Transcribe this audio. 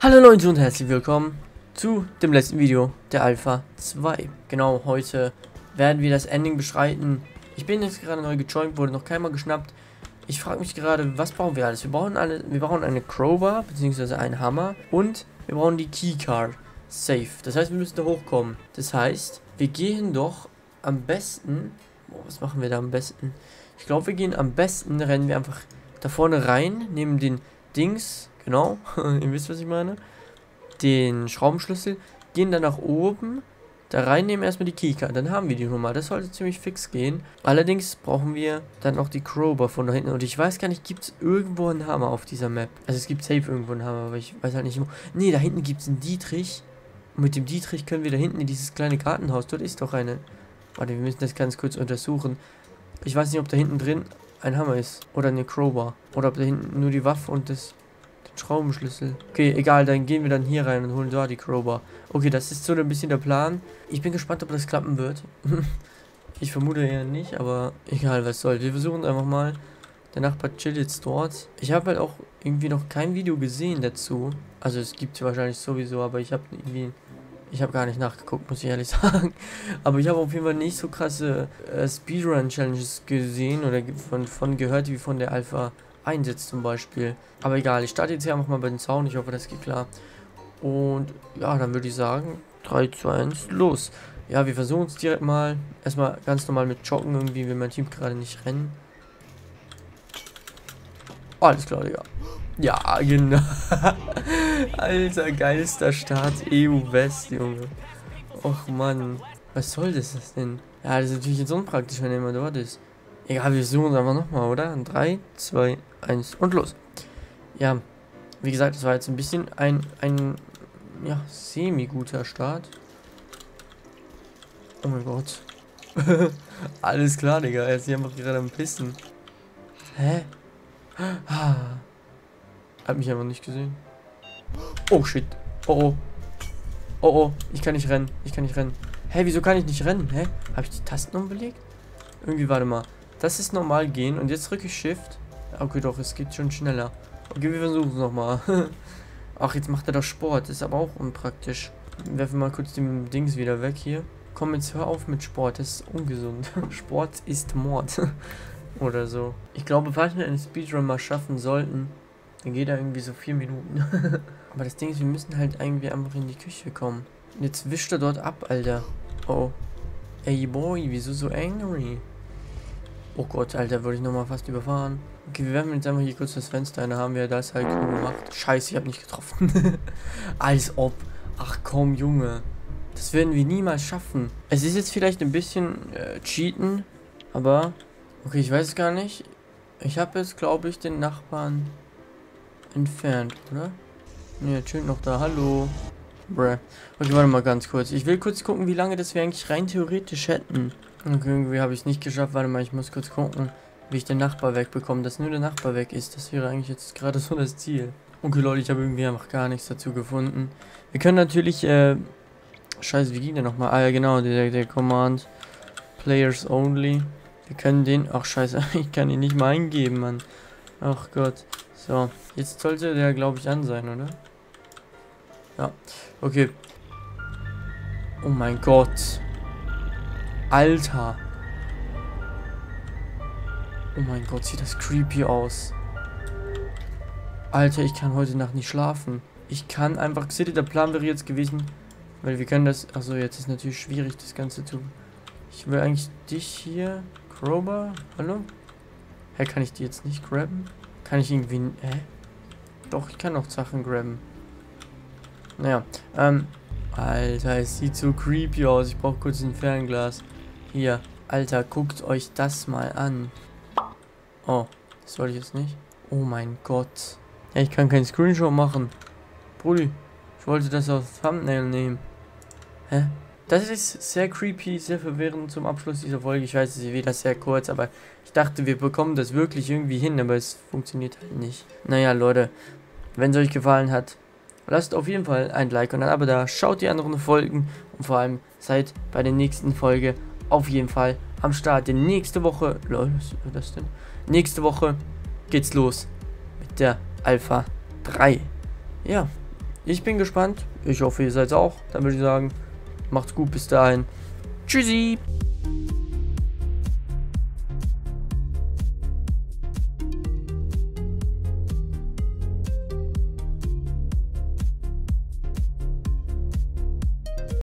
Hallo Leute und herzlich willkommen zu dem letzten Video der Alpha 2. Genau, heute werden wir das Ending beschreiten. Ich bin jetzt gerade neu gejoint, wurde noch keinmal geschnappt. Ich frage mich gerade, was brauchen wir alles? Wir brauchen eine Crowbar, beziehungsweise einen Hammer und wir brauchen die Keycard. Safe. Das heißt, wir müssen da hochkommen. Das heißt, wir gehen doch am besten... Oh, was machen wir da am besten? Ich glaube, wir gehen am besten, rennen wir einfach da vorne rein, nehmen den Dings... Genau, ihr wisst, was ich meine. Den Schraubenschlüssel, gehen dann nach oben, da rein, nehmen erstmal die Keycard, dann haben wir die Nummer. Das sollte ziemlich fix gehen. Allerdings brauchen wir dann noch die Crowbar von da hinten. Und ich weiß gar nicht, gibt es irgendwo einen Hammer auf dieser Map? Also es gibt safe irgendwo einen Hammer, aber ich weiß halt nicht wo. Ne, da hinten gibt es einen Dietrich. Und mit dem Dietrich können wir da hinten in dieses kleine Gartenhaus. Dort ist doch eine... Warte, wir müssen das ganz kurz untersuchen. Ich weiß nicht, ob da hinten drin ein Hammer ist. Oder eine Crowbar. Oder ob da hinten nur die Waffe und das... Schraubenschlüssel. Okay, egal, dann gehen wir dann hier rein und holen da die Crowbar. Okay, das ist so ein bisschen der Plan. Ich bin gespannt, ob das klappen wird. Ich vermute eher nicht, aber egal, was soll. Wir versuchen einfach mal. Der Nachbar chillt jetzt dort. Ich habe halt auch irgendwie noch kein Video gesehen dazu. Also es gibt es wahrscheinlich sowieso, aber ich habe irgendwie... Ich habe gar nicht nachgeguckt, muss ich ehrlich sagen. Aber ich habe auf jeden Fall nicht so krasse Speedrun-Challenges gesehen oder von gehört wie von der Alpha einsetzt zum Beispiel. Aber egal, ich starte jetzt hier einfach mal bei den Zaun. Ich hoffe, das geht klar. Und ja, dann würde ich sagen, 3, 2, 1, los. Ja, wir versuchen es direkt mal. Erstmal ganz normal mit Joggen. Irgendwie will mein Team gerade nicht rennen. Alles klar, Digga. Ja, genau. Alter, geilster Start. EU West, Junge. Och, Mann. Was soll das denn? Ja, das ist natürlich jetzt unpraktisch, wenn jemand dort ist. Egal, wir suchen es einfach nochmal, oder? 3, 2, 1 und los. Ja, wie gesagt, das war jetzt ein bisschen ein ja, semi-guter Start. Oh mein Gott. Alles klar, Digga. Er ist hier einfach gerade am Pissen. Hä? Hat mich einfach nicht gesehen. Oh, shit. Oh, oh. Oh, oh. Ich kann nicht rennen. Ich kann nicht rennen. Hä, wieso kann ich nicht rennen? Hä? Habe ich die Tasten umbelegt? Irgendwie, warte mal. Das ist normal gehen. Und jetzt drücke ich Shift. Okay, doch, es geht schon schneller. Okay, wir versuchen es nochmal. Ach, jetzt macht er doch Sport. Das ist aber auch unpraktisch. Werfen mal kurz den Dings wieder weg hier. Komm, jetzt hör auf mit Sport. Das ist ungesund. Sport ist Mord. Oder so. Ich glaube, falls wir einen Speedrun mal schaffen sollten, dann geht er irgendwie so 4 Minuten. Aber das Ding ist, wir müssen halt irgendwie einfach in die Küche kommen. Und jetzt wischt er dort ab, Alter. Oh. Ey, boy, wieso so angry? Oh Gott, Alter, würde ich nochmal fast überfahren. Okay, wir werfen jetzt einfach hier kurz das Fenster ein. Da haben wir das halt cool gemacht. Scheiße, ich habe nicht getroffen. Als ob. Ach komm, Junge. Das werden wir niemals schaffen. Es ist jetzt vielleicht ein bisschen cheaten. Aber, okay, ich weiß es gar nicht. Ich habe jetzt, glaube ich, den Nachbarn entfernt, oder? Ne, chillt noch da. Hallo. Bruh. Okay, warte mal ganz kurz. Ich will kurz gucken, wie lange das wir eigentlich rein theoretisch hätten. Okay, irgendwie habe ich es nicht geschafft. Warte mal, ich muss kurz gucken, wie ich den Nachbar wegbekomme. Dass nur der Nachbar weg ist. Das wäre eigentlich jetzt gerade so das Ziel. Okay, Leute, ich habe irgendwie einfach gar nichts dazu gefunden. Wir können natürlich, scheiße, wie ging der nochmal? Ah ja, genau, der Command. Players only. Wir können den... Ach, scheiße, ich kann ihn nicht mal eingeben, Mann. Ach Gott. So, jetzt sollte der, glaube ich, an sein, oder? Ja, okay. Oh mein Gott. Alter. Oh mein Gott, sieht das creepy aus. Alter, ich kann heute Nacht nicht schlafen. Ich kann einfach... Seht ihr, der Plan wäre jetzt gewesen... Weil wir können das... Achso, jetzt ist natürlich schwierig, das Ganze zu... Ich will eigentlich dich hier... Crowbar? Hallo? Hä, kann ich die jetzt nicht grabben? Kann ich irgendwie... Hä? Doch, ich kann noch Sachen grabben. Naja, Alter, es sieht so creepy aus. Ich brauche kurz ein Fernglas. Hier, Alter, guckt euch das mal an. Oh, das wollte ich jetzt nicht. Oh mein Gott. Ja, ich kann keinen Screenshot machen. Brudi, ich wollte das auf Thumbnail nehmen. Hä? Das ist sehr creepy, sehr verwirrend zum Abschluss dieser Folge. Ich weiß, es ist wieder sehr kurz, aber ich dachte, wir bekommen das wirklich irgendwie hin, aber es funktioniert halt nicht. Naja, Leute, wenn es euch gefallen hat, lasst auf jeden Fall ein Like und ein Abo da. Schaut die anderen Folgen und vor allem seid bei der nächsten Folge auf jeden Fall am Start. Denn nächste Woche, lol, was ist das denn? Nächste Woche geht's los mit der Alpha 3. Ja, Ich bin gespannt. Ich hoffe, ihr seid auch. Dann würde ich sagen, macht's gut bis dahin. Tschüssi.